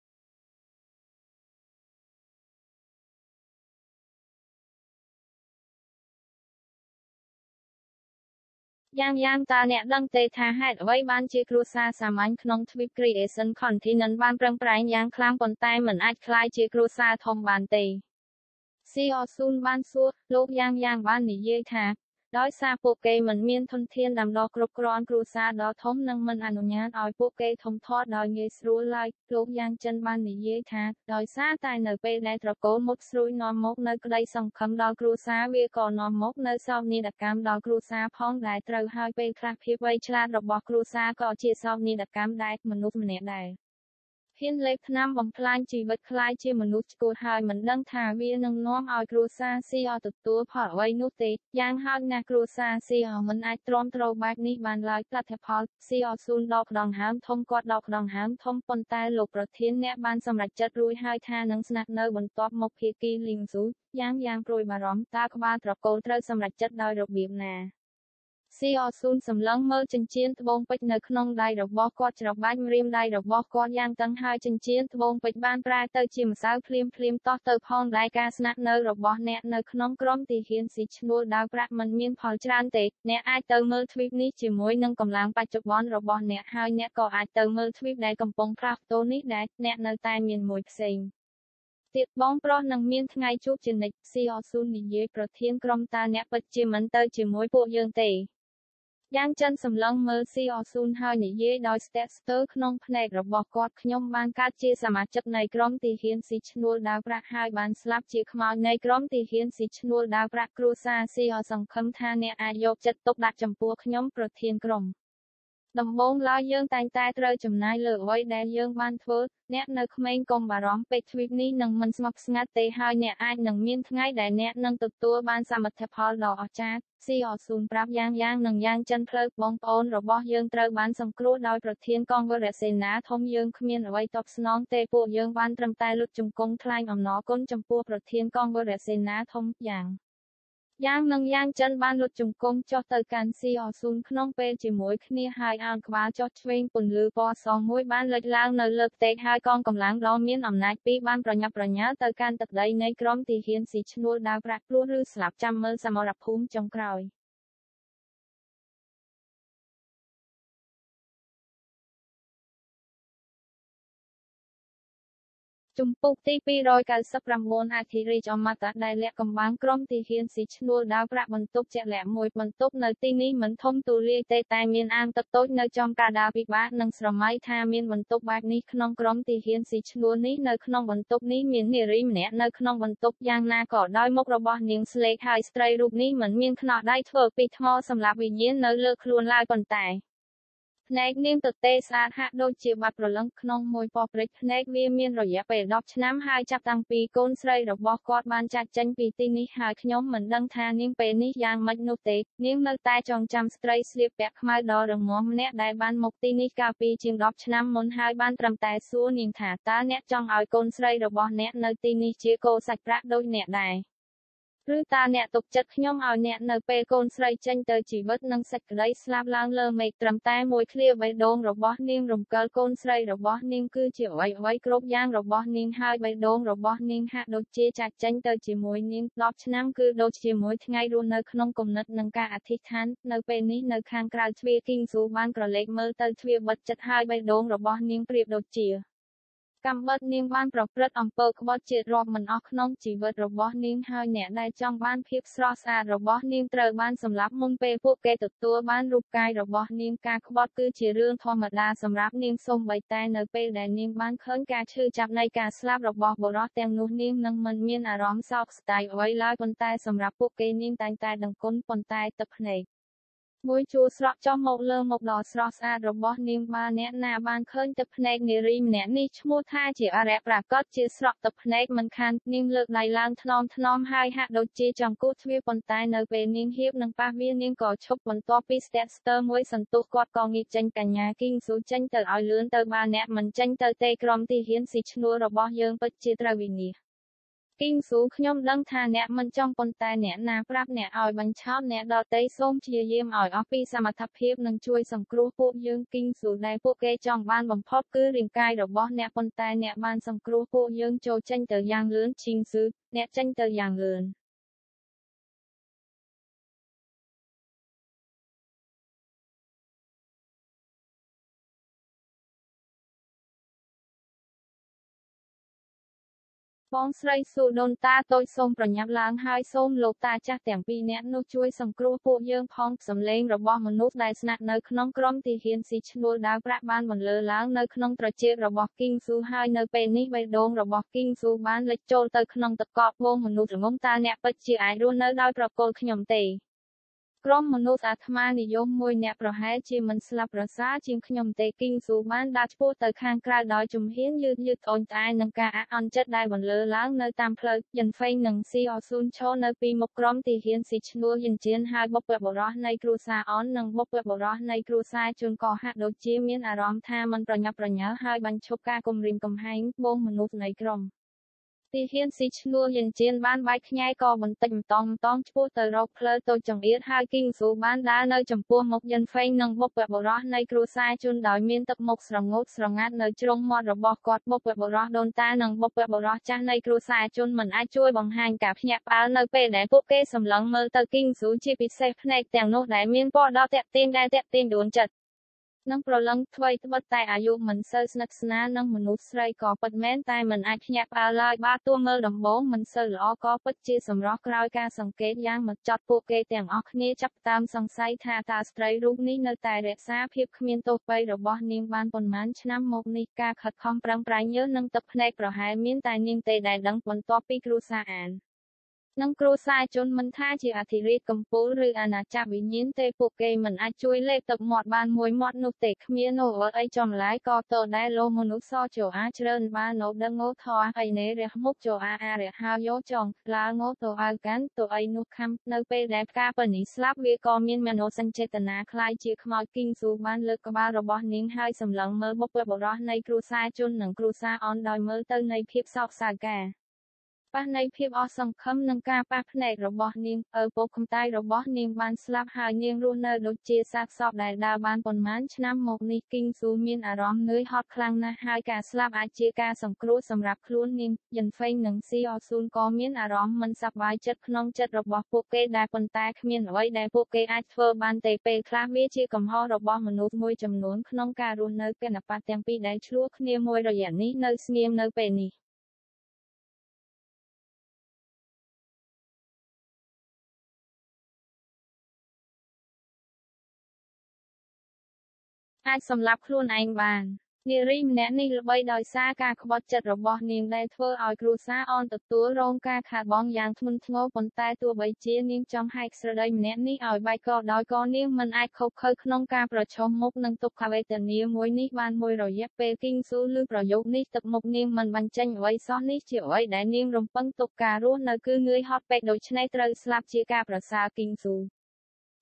យ៉ាងតើអ្នកដឹងទេថាហេតុអ្វីបានជាគ្រួសារសាមញ្ញក្នុងទ្វីប Creation Continent បានប្រឹងប្រែងយ៉ាងខ្លាំងប៉ុន្តែមិនអាចក្លាយជាគ្រួសារធំបានទេស៊ីអស៊ូនបានសួរលោកយ៉ាងបាននិយាយថាដោយសារពួកគេមិនមានធនធានដាំដុះគ្រប់គ្រាន់គ្រួសារដ៏ធំនិងមិនអនុញ្ញាតឲ្យពួកគេធំធាត់ដោយងាយស្រួលឡើយលោកយ៉ាងចិនបាននិយាយថាដោយសារតែនៅពេលដែលត្រកូលមុតស្រួយនាំមកនៅក្តីសង្ឃឹមដល់គ្រួសារវាក៏នាំមកនៅសោកនាដកម្មដល់គ្រួសារផងដែលត្រូវហើយពេលខ្លះភាពវៃឆ្លាតរបស់គ្រួសារក៏ជាសោកនាដកម្មដែរមនុស្សម្នាក់ដែរហ៊ានលេបថ្នាំបំផ្លាញជីវិតខ្លាយជាមនុស្សឆ្កួតហើយមិនដឹងថាវានឹងនាំឲ្យគ្រួសារស៊ីអទទួលផលអ្វីនោះទេយ៉ាងហោចណាស់គ្រួសារស៊ីអមិនអាចទ្រាំទ្របែបនេះបានឡើយលទ្ធផលស៊ីអស៊ូនដកដង្ហើមធំគាត់ដកដង្ហើមធំប៉ុន្តែលោកប្រធានអ្នកបានសម្រេចចិត្តរួចហើយថានឹងស្នាក់នៅបន្ទាប់មកភាគីលីងស៊ូយ៉ាងព្រួយបារម្ភតើក្បាលត្រកូលត្រូវសម្រេចចិត្តដោយរបៀបណាស៊ីអស៊ូនសម្លឹងមើលចិញ្ចៀនត្បូងពេជ្រនៅក្នុងដៃរបស់គាត់ច្របាច់ម្រាមដៃរបស់គាត់យ៉ាងតឹងហើយចិញ្ចៀនត្បូងពេជ្របានប្រែទៅជាម្សៅភ្លាមតោះទៅផងដែរការស្នាក់នៅរបស់អ្នកនៅក្នុងក្រុមទីហ៊ានស៊ីឈ្នួលដាវប្រាក់មិនមានផលច្រើនទេអ្នកអាចទៅមើលទ្វីបនេះជាមួយនឹងកម្លាំងបច្ចុប្បន្នរបស់អ្នកហើយអ្នកក៏អាចទៅមើលទ្វីបដែលកំពុងផ្លាស់ប្ដូរនេះដែរអ្នកនៅតែមានមួយផ្សេងទៀតបងប្រុសនឹងមានថ្ងៃជួបជានិច្ចស៊ីអស៊ូននិយាយប្រធានក្រុមតើអ្នកពិតជាមិនទៅជាមួយពួកយើងទេយ៉ាងចិនសម្លឹងមើលស៊ីអស៊ូនហើយនិយាយដោយស្ទាក់ស្ទើរក្នុងភ្នែករបស់គាត់ខ្ញុំបានកើតជាសមាជិកនៃក្រុមទីហ៊ានស៊ីឈ្នួលដាវប្រាក់ហើយបានស្លាប់ជាខ្មោចនៃក្រុមទីហ៊ានស៊ីឈ្នួលដាវប្រាក់គ្រួសារស៊ីអសង្ឃឹមថាអ្នកអាចយកចិត្តទុកដាក់ចំពោះខ្ញុំប្រធានក្រុមដំបូងឡើយយើងតែងតែត្រូវចំណាយលើអ្វីដែលយើងបានធ្វើអ្នកនៅក្មេងកុំបារម្ភពេកទ្វីបនេះនឹងមិនស្ងប់ស្ងាត់ទេហើយអ្នកអាចនឹងមានថ្ងៃដែលអ្នកនឹងទទួលបានសមិទ្ធផលដ៏អស្ចារ្យស៊ីអស៊ូនប្រាប់យ៉ាងនិងយ៉ាងចិនផ្លូវបងប្អូនរបស់យើងត្រូវបានសង្គ្រោះដោយប្រធានកងវរសេនាធំយើងគ្មានអ្វីតបស្នងទេពួកយើងបានត្រឹមតែលុតជង្គង់ថ្លែងអំណរគុណចំពោះប្រធានកងវរសេនាធំយ៉ាងចិនបានលុតជង្គង់ចុះទៅកាន់ស៊ីអស៊ូនក្នុងពេលជាមួយគ្នាហើយអោនក្បាលចុះឆ្វេងពន្លឺពណ៌សមួយបានលេចឡើងនៅលើផ្ទៃហើយកងកម្លាំងដ៏មានអំណាចពីរបានប្រញាប់ប្រញាល់ទៅកាន់ទឹកដីនៃក្រុមទីហ៊ានស៊ីឈ្នួលដាវប្រាក់ព្រោះឬស្លាប់ចាំមើលសមរភូមិចុងក្រោយជំពូកទី299អធិរាជអមតៈដែលលាក់កំបាំងក្រុមទីហ៊ានស៊ីឈ្នួលដាវប្រាក់បន្ទប់ជាក់លាក់មួយបន្ទប់នៅទីនេះមិនធំទូលាយទេតែមានអាងទឹកតូចនៅចំកណ្ដាលពិបាកនឹងស្រមៃថាមានបន្ទប់បែបនេះក្នុងក្រុមទីហ៊ានស៊ីឈ្នួលនេះនៅក្នុងបន្ទប់នេះមាននារីម្នាក់នៅក្នុងបន្ទប់យ៉ាងណាក៏ដោយមុខរបស់នាងស្លេកហើយស្ត្រីរូបនេះមិនមានខ្នោះដៃធ្វើពីថ្មសម្រាប់វិញ្ញាណនៅលើខ្លួនឡើយប៉ុន្តែភ្នែកនាងទទេស្អាតហាក់ដូចជាបាត់ព្រលឹងក្នុងមួយពព្រិចភ្នែកវាមានរយៈពេល10ឆ្នាំហើយចាប់តាំងពីកូនស្រីរបស់គាត់បានចាកចេញពីទីនេះហើយខ្ញុំមិនដឹងថានាងពេលនេះយ៉ាងម៉េចនោះទេនាងនៅតែចងចាំស្ត្រីស្លៀកពាក់ខ្មៅដ៏រឹងមាំម្នាក់ដែលបានមកទីនេះកាលពីជាង10ឆ្នាំមុនហើយបានត្រឹមតែសួរនាងថាតើអ្នកចង់ឲ្យកូនស្រីរបស់អ្នកនៅទីនេះជាគោសាច់ប្រាក់ដូចអ្នកដែរឬតាអ្នកទុកចិត្តខ្ញុំឲ្យអ្នកនៅពេលកូនស្រីចេញទៅជីវិតនឹងសេចក្តីស្លាប់ឡើងលើមេឃត្រឹមតែមួយឃ្លាបេះដូងរបស់នាងរំកិលកូនស្រីរបស់នាងគឺជាអ្វីគ្រប់យ៉ាងរបស់នាងហើយបេះដូងរបស់នាងហាក់ដូចជាចាច់ចេញទៅជាមួយនាង10ឆ្នាំគឺដូចជាមួយថ្ងៃរស់នៅក្នុងគំនិតនិងការអធិដ្ឋាននៅពេលនេះនៅខាងក្រៅទ្វារគីងស៊ូបានក្រឡេកមើលទៅទ្វារបិទជិតហើយបេះដូងរបស់នាងប្រៀបដូចជាកំបិតនាងបានប្រព្រឹត្តអំពើក្បត់ជាតិរាប់មិនអស់ក្នុងជីវិតរបស់នាងហើយអ្នកដែលចង់បានភាពស្រស់ស្អាតរបស់នាងត្រូវបានសម្លាប់មុនពេលពួកគេទទួលបានរូបកាយរបស់នាងការក្បត់គឺជារឿងធម្មតាសម្រាប់នាងសូម្បីតែនៅពេលដែលនាងបានឃើញការឈឺចាប់នៃការស្លាប់របស់បុរសទាំងនោះនាងនឹងមិនមានអារម្មណ៍សោកស្ដាយអ្វីឡើយប៉ុន្តែសម្រាប់ពួកគេនាងតែងតែដឹងគុណប៉ុន្តែទឹកភ្នែកមួយជួរស្រក់ចុះមកលើមុខដ៏ស្រស់ស្អាតរបស់នាងបើអ្នកណាបានឃើញទឹកភ្នែកនារីម្នាក់នេះឈ្មោះថាជាអរិយប្រាកដជាស្រក់ទឹកភ្នែកមិនខាននាងលើកដៃឡើងថ្នមហើយហាក់ដូចជាចង់គូសទ្វារប៉ុន្តែនៅពេលនាងហៀបនឹងប៉ះវានាងក៏ឈប់បន្ទាប់ពីស្ទាក់ស្ទើរមួយសន្ទុះគាត់ក៏ងាកចេញកញ្ញាគីងស៊ូចេញទៅឲ្យលឿនទៅបើអ្នកមិនចេញទៅទេក្រុមទីហ៊ានស៊ីឈ្នួលរបស់យើងពិតជាត្រូវវិនិច្ឆ័យគីងស៊ូខ្ញុំដឹងថាអ្នកមិនចង់ប៉ុន្តែអ្នកណាប្រាប់អ្នកឲ្យបញ្ឆោតអ្នកដទៃសូមព្យាយាមឲ្យអស់ពីសមត្ថភាពនិងជួយសង្គ្រោះពួកយើងគីងស៊ូដែលពួកគេចង់បានបំផុតគឺរាងកាយរបស់អ្នកប៉ុន្តែអ្នកបានសង្គ្រោះពួកយើងចូលចេញទៅយ៉ាងលឿនឈីងស៊ូអ្នកចេញទៅយ៉ាងលឿនបងស្រីស៊ូដូនតាតូចសូមប្រញាប់ឡើងហើយសូមលោកតាចាស់ទាំងពីរនាក់នោះជួយសង្គ្រោះពួកយើងផងសំឡេងរបស់មនុស្សដែលស្នាក់នៅក្នុងក្រុមទីហ៊ានស៊ីឈ្នួលដាវប្រាក់បានបន្លឺឡើងនៅក្នុងត្រចៀករបស់គីងស៊ូហើយនៅពេលនេះបេះដូងរបស់គីងស៊ូបានលេចចូលទៅក្នុងទឹកកកបងមនុស្សល្ងងតើអ្នកពិតជាអាចរស់នៅដោយប្រកល់ខ្ញុំទេក្រុមមនុស្សអាត្មានិយមមួយអ្នកប្រហែលជាមិនស្លាប់ប្រសើរជាងខ្ញុំទេគីងស៊ូបានដាក់ឆ្ពោះទៅខាងក្រៅដោយជំហានយឺតត្អូញត្អែរនឹងការអាក់អន់ចិត្តដែលបន្លឺឡើងនៅតាមផ្លូវយិនហ្វេងនិងស៊ីអស៊ូនឈរនៅពីមុខក្រុមទីហ៊ានស៊ីឈ្នួលយិនជៀនហើយបុព្វបុរសនៃគ្រួសារអននិងបុព្វបុរសនៃគ្រួសារជួនក៏ហាក់ដូចជាមានអារម្មណ៍ថាមិនប្រញាប់ប្រញាល់ហើយបញ្ឈប់ការគំរាមកំហែងបងមនុស្សនៃក្រុមទីហ៊ានស៊ីឈ្នួលយិនជៀនបានបែកខ្ញែកក៏បន្តិចម្តងឆ្ពោះទៅរកផ្លូវតូចចង្អៀតហើយគីងស៊ូបានដើរនៅចំពោះមុខយិនហ្វេងនិងបុព្វបុរសនៃគ្រួសារជួនដោយមានទឹកមុខស្រងូតស្រងាត់នៅជ្រុងមាត់របស់គាត់បុព្វបុរសដូនតានិងបុព្វបុរសចាស់នៃគ្រួសារជួនមិនអាចជួយបង្ហាញការភ្ញាក់ផ្អើលនៅពេលដែលពួកគេសម្លឹងមើលទៅគីងស៊ូជាពិសេសភ្នែកទាំងនោះដែលមានពណ៌ដ៏ទាក់ទាញដួនចិត្តនិងប្រឡឹងថ្វីត្បិតតែអាយុមិនសូវស្និទ្ធស្នាលនឹងមនុស្សស្រីក៏ពិតមែនតែមិនអាចភ្ញាក់ផ្អើលឡើយបើទោះមើលដំបូងមិនសូវល្អក៏ពិតជាសម្រស់ក្រោយការសង្កេតយ៉ាងហ្មត់ចត់ពួកគេទាំងអស់គ្នាចាប់ផ្ដើមសង្ស័យថាតើស្ត្រីរូបនេះនៅតែរក្សាភាពគ្មានទោសបីរបស់នាងបានប៉ុន្មានឆ្នាំមកនេះការខិតខំប្រឹងប្រែងញើសនិងទឹកភ្នែកប្រហែលមានតែនាងទេដែលដឹងបន្ទាប់ពីគ្រួសារអាននិងគ្រួសារជនមិនថាជាអធិរាជកំពូលឬអាណាចក្រវិញ្ញាណទេពួកគេមិនអាចជួយលេបទឹកមាត់បានមួយមាត់នោះទេគ្មានអូអីចំឡាយក៏តដែលលោមនុស្សសចោអាច្រើនបាននៅដឹងងោថអីណេរះមុខចោអារះហៅយោចងឡើងងោទៅអើកាន់ទៅអីនោះខំនៅពេលដែលផ្កាប៉នីស្លាប់វាក៏មានមនោសញ្ចេតនាคล้ายជាខ្មោចគីងស៊ូបានលើកក្បាលរបស់នាងហើយសម្លឹងមើលបុព្វបុរសនៃគ្រួសារជននិងគ្រួសារអនដោយមើលទៅនៃភាពសោកសៅការប៉ះនៃភាពអស់សង្ឃឹមនិងការប៉ះភ្នែករបស់នាងពុកកំតាយរបស់នាងបានស្លាប់ហើយនាងរស់នៅដូចជាសាកសពដែលដើរបានប៉ុន្មានឆ្នាំមកនេះគីងស៊ូមានអារម្មណ៍នឿយហត់ខ្លាំងណាស់ហើយការស្លាប់អាចជាការសង្គ្រោះសម្រាប់ខ្លួននាងយិនហ្វេងនិងស៊ីអស៊ូនក៏មានអារម្មណ៍មិនសប្បាយចិត្តក្នុងចិត្តរបស់ពួកគេដែរប៉ុន្តែគ្មានអ្វីដែលពួកគេអាចធ្វើបានទេពេលខ្លះវាជាកំហុសរបស់មនុស្សមួយចំនួនក្នុងការរស់នៅគណបត្តិទាំងពីរដែលឆ្លោះគ្នាមួយរយៈនេះនៅស្ងៀមនៅពេលនេះអាចសម្លាប់ខ្លួនឯងបាននារីម្នាក់នេះល្បីដោយសារការក្បត់ចិត្តរបស់នាងដែលធ្វើឲ្យគ្រួសារអនទទួលរងការខាតបង់យ៉ាងធ្ងន់ធ្ងរប៉ុន្តែទោះបីជានាងចង់ហែកស្រដីម្នាក់នេះឲ្យបែកក៏ដោយក៏នាងមិនអាចខុសខើក្នុងការប្រឈមមុខនឹងទុក្ខវេទនាមួយនេះបានមួយរយៈពេលគីងស៊ូឮប្រយោគនេះទឹកមុខនាងមិនបញ្ចេញអ្វីសោះនេះជាអ្វីដែលនាងរំពឹងទុកការរស់នៅគឺនឿយហត់ពេកដូច្នេះត្រូវស្លាប់ជាការប្រសើរគីងស៊ូ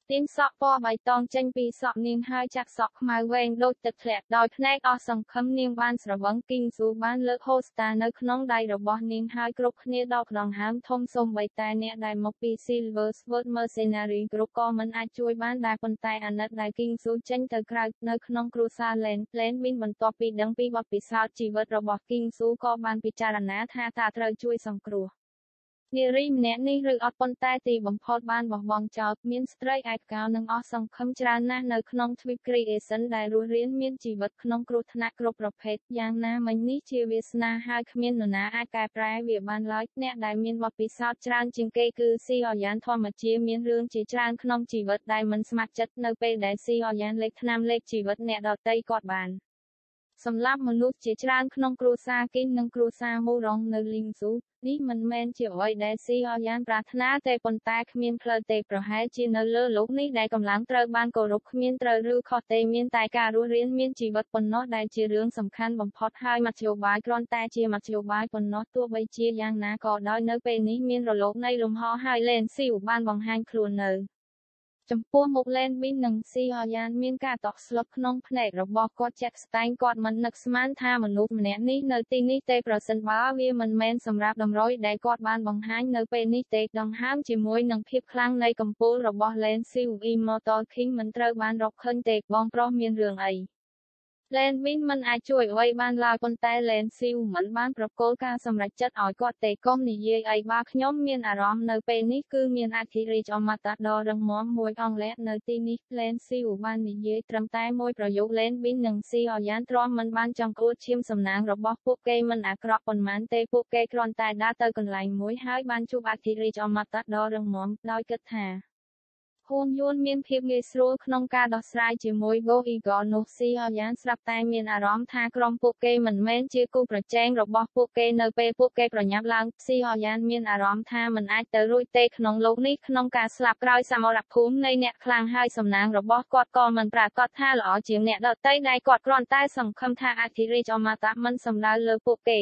ទៀនសក់ពណ៌បៃតងចេញពីសក់នាងហើយចាក់សក់ខ្មៅវែងដូចទឹកធ្លាក់ដោយភ្នែកអស់សង្ឃឹមនាងបានស្រវឹងគីងស៊ូបានលើកហូស្តានៅក្នុងដៃរបស់នាងហើយគ្រប់គ្នាដកដង្ហើមធំសូម្បីតែអ្នកដែលមកពី Silver Sword Mercenary គ្រប់ក៏មិនអាចជួយបានដែរប៉ុន្តែអាណិតដែលគីងស៊ូចេញទៅក្រៅនៅក្នុងគ្រួសារ Land Min បន្ទាប់ពីដឹងពីបទពិសោធន៍ជីវិតរបស់គីងស៊ូក៏បានពិចារណាថាតើត្រូវជួយសង្គ្រោះនារីម្នាក់នេះឬអត់ប៉ុន្តែទីបំផុតបានបោះបង់ចោលមានស្ត្រីឯកោនិងអស់សង្ឃឹមច្រើនណាស់នៅក្នុងទ្វីប Creation ដែលរស់រានមានជីវិតក្នុងគ្រោះថ្នាក់គ្រប់ប្រភេទយ៉ាងណាមិញនេះជាវាសនាហើយគ្មាននរណាអាចកែប្រែវាបានឡើយអ្នកដែលមានបទពិសោធន៍ច្រើនជាងគេគឺស៊ីអយ៉ានធម្មជាមានរឿងជាច្រើនក្នុងជីវិតដែលមិនស្ម័គ្រចិត្តនៅពេលដែលស៊ីអយ៉ានលេខថ្នាំលេខជីវិតអ្នកដទៃគាត់បានសម្រាប់មនុស្សជាច្រើនក្នុងគ្រួសារគីងនិងគ្រួសារមូរងនៅលីងស៊ូនេះមិនមែនជាអ្វីដែលស៊ីអយ៉ាងប្រាថ្នាទេប៉ុន្តែគ្មានផ្លូវទេប្រហែលជានៅលើโลกនេះដែលកម្លាំងត្រូវបានគោរពគ្មានត្រូវឬខុសទេមានតែការរស់រានមានជីវិតប៉ុណ្ណោះដែលជារឿងសំខាន់បំផុតហើយមធ្យោបាយគ្រាន់តែជាមធ្យោបាយប៉ុណ្ណោះទោះបីជាយ៉ាងណាក៏ដោយនៅពេលនេះមានរលកនៃលំហហើយលេនស៊ីវបានបង្ហាញខ្លួននៅចំពោះមុខលែនមីននិងស៊ីអយ៉ានមានការតក់ស្លុតក្នុងភ្នែករបស់គាត់ជាក់ស្ដែងគាត់មិននឹកស្មានថាមនុស្សម្នាក់នេះនៅទីនេះទេប្រសិនបើវាមិនមែនសម្រាប់តម្រុយដែលគាត់បានបង្ហាញនៅពេលនេះទេដង្ហើមជាមួយនឹងភាពខ្លាំងនៃកំពូលរបស់លែនស៊ីវ Immortal King មិនត្រូវបានរកឃើញទេបងប្រុសមានរឿងអីលែនមីនមិនអាចជួយអ្វីបានឡើយប៉ុន្តែលែនស៊ីវមិនបានប្រកល់ការសម្រេចចិត្តឲ្យគាត់ទេកុំនិយាយអីបើខ្ញុំមានអារម្មណ៍នៅពេលនេះគឺមានអធិរាជអមតៈដ៏រឹងមាំមួយអង់គ្លេសនៅទីនេះលែនស៊ីវបាននិយាយត្រឹមតែមួយប្រយោគលែនមីននិងស៊ីអយ៉ានទ្រាំមិនបានចង់អួតឈាមសំណាងរបស់ពួកគេមិនអាក្រក់ប៉ុន្មានទេពួកគេគ្រាន់តែដើរទៅកន្លែងមួយហើយបានជួបអធិរាជអមតៈដ៏រឹងមាំដោយគិតថាហួនយួនមានភាពងាយស្រួលក្នុងការដោះស្រាយជាមួយ Go Eagle នោះស៊ីអយ៉ាងស្រាប់តែមានអារម្មណ៍ថាក្រុមពួកគេមិនមែនជាគូប្រជែងរបស់ពួកគេនៅពេលពួកគេប្រញាប់ឡើងស៊ីអយ៉ាងមានអារម្មណ៍ថាមិនអាចទៅរួចទេក្នុងโลกនេះក្នុងការស្លាប់ក្រោយសមរភូមិនៃអ្នកខ្លាំងហើយសំណាងរបស់គាត់ក៏មិនប្រាកដថាល្អជាងអ្នកដទៃដែលគាត់គ្រាន់តែសង្ឃឹមថាអធិរាជអមតៈមិនសំដៅលើពួកគេ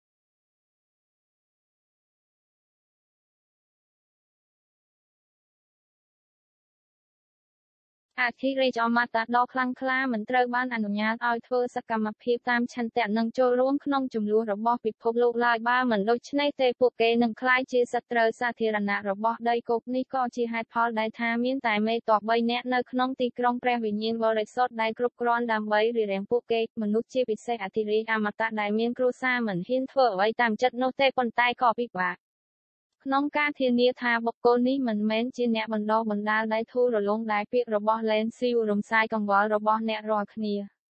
អធិរាជអមតៈដ៏ខ្លាំងក្លាមិនត្រូវបានអនុញ្ញាតឲ្យធ្វើសកម្មភាពតាមឆន្ទៈនិងចូលរួមក្នុងចំនួនរបស់ពិភពលោកឡើយបើមិនដូច្នេះទេពួកគេនឹងក្លាយជាសត្រូវសាធារណៈរបស់ដីគោកនេះក៏ជាហេតុផលដែលថាមានតែមេទ័ព3នាក់នៅក្នុងទីក្រុងព្រះវិញ្ញាណបរិសុទ្ធដែលគ្រប់គ្រាន់ដើម្បីរារាំងពួកគេមនុស្សជាពិសេសអធិរាជអមតៈដែលមានគ្រួសារមិនហ៊ានធ្វើអ្វីតាមចិត្តនោះទេប៉ុន្តែក៏ពិបាកក្នុងការធានាថាបុគ្គលនេះមិនមែនជាអ្នកបណ្ដោះបណ្ដាលដែលធូររលុងដែលពាក្យរបស់លែនស៊ីវរំសាយកង្វល់របស់អ្នករាល់គ្នា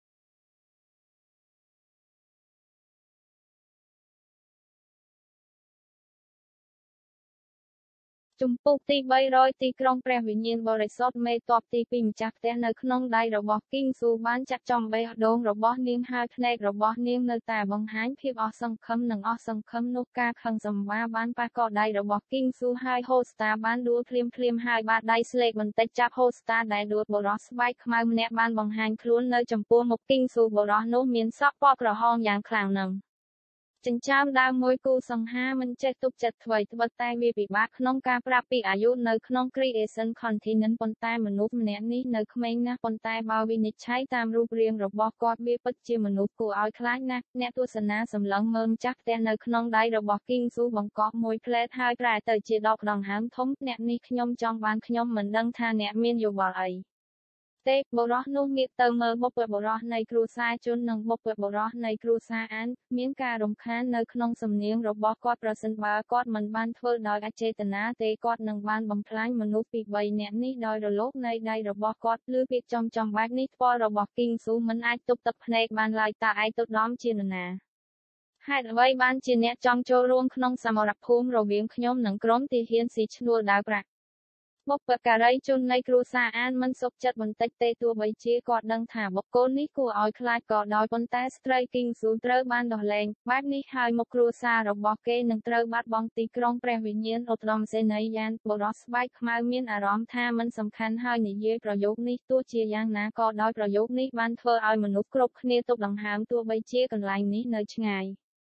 ជំពូកទី300ទីក្រុងព្រះវិញ្ញាណបរិសុទ្ធមេទ័ពទី2ម្ចាស់ផ្ទះនៅក្នុងដៃរបស់គីងស៊ូបានចាក់ចំបេះដូងរបស់នាងហើយភ្នែករបស់នាងនៅតែបង្ហាញភាពអស់សង្ឃឹមនិងអស់សង្ឃឹមនោះការខឹងសម្បាបានប៉ះកដៃរបស់គីងស៊ូហើយហូស្តាបានដួលភ្លាមហើយបាតដៃស្លេកបន្តិចចាប់ហូស្តាដែលដួលបរោះស្បែកខ្មៅម្នាក់បានបង្ហាញខ្លួននៅចំពោះមុខគីងស៊ូបរោះនោះមានសក់ពណ៌ក្រហមយ៉ាងខ្លាំងណាស់ចិញ្ចើមដើមមួយគូសង្ហាមិនចេះទុកចិត្តអ្វីត្បិតតែវាពិបាកក្នុងការប្រាប់ពីអាយុនៅក្នុង Creation Continent ប៉ុន្តែមនុស្សម្នាក់នេះនៅក្មេងណាស់ប៉ុន្តែបើវិនិច្ឆ័យតាមរូបរាងរបស់គាត់វាពិតជាមនុស្សគួរឲ្យខ្លាចណាស់អ្នកទស្សនាសម្លឹងមើលម្ចាស់ផ្ទះនៅក្នុងដៃរបស់ King Su បង្កប់មួយផ្លែតហើយប្រែទៅជាដកដង្ហើមធំអ្នកនេះខ្ញុំចង់បានខ្ញុំមិនដឹងថាអ្នកមានយោបល់អីទេបុរសនោះងាកទៅមើលបុព្វបុរសនៃគ្រួសារជននិងបុព្វបុរសនៃគ្រួសារអានមានការរំខាននៅក្នុងសំនៀងរបស់គាត់ប្រសិនបើគាត់មិនបានធ្វើដោយអចេតនាទេគាត់នឹងបានបំផ្លាញមនុស្សពី3នាក់នេះដោយរលកនៃដៃរបស់គាត់ឬពាក្យចំបែបនេះថ្ពាល់របស់គីងស៊ូមិនអាចទប់ទឹកភ្នែកបានឡើយតើឯកឧត្តមជានរណាហេតុអ្វីបានជាអ្នកចង់ចូលរួមក្នុងសមរភូមិរវាងខ្ញុំនិងក្រុមទាហានស៊ីឈ្នួលដាវប្រាក់បុព្វការីជននៃគ្រួសារអានមិនសុខចិត្តបន្តិចទេទោះបីជាគាត់ដឹងថាបុគ្គលនេះគួរឲ្យខ្លាចក៏ដោយប៉ុន្តែស្ត្រីគីងស៊ូត្រូវបានដោះលែងបែបនេះហើយមុខគ្រួសាររបស់គេនឹងត្រូវបាត់បង់ទីក្រុងព្រះវិញ្ញាណឧត្តមសេនីយ៍យ៉ានបរោះស្បែកខ្មៅមានអារម្មណ៍ថាមិនសំខាន់ហើយនិយាយប្រយោគនេះទោះជាយ៉ាងណាក៏ដោយប្រយោគនេះបានធ្វើឲ្យមនុស្សគ្រប់គ្នាទប់ដង្ហើមទោះបីជាកន្លែងនេះនៅឆ្ងាយ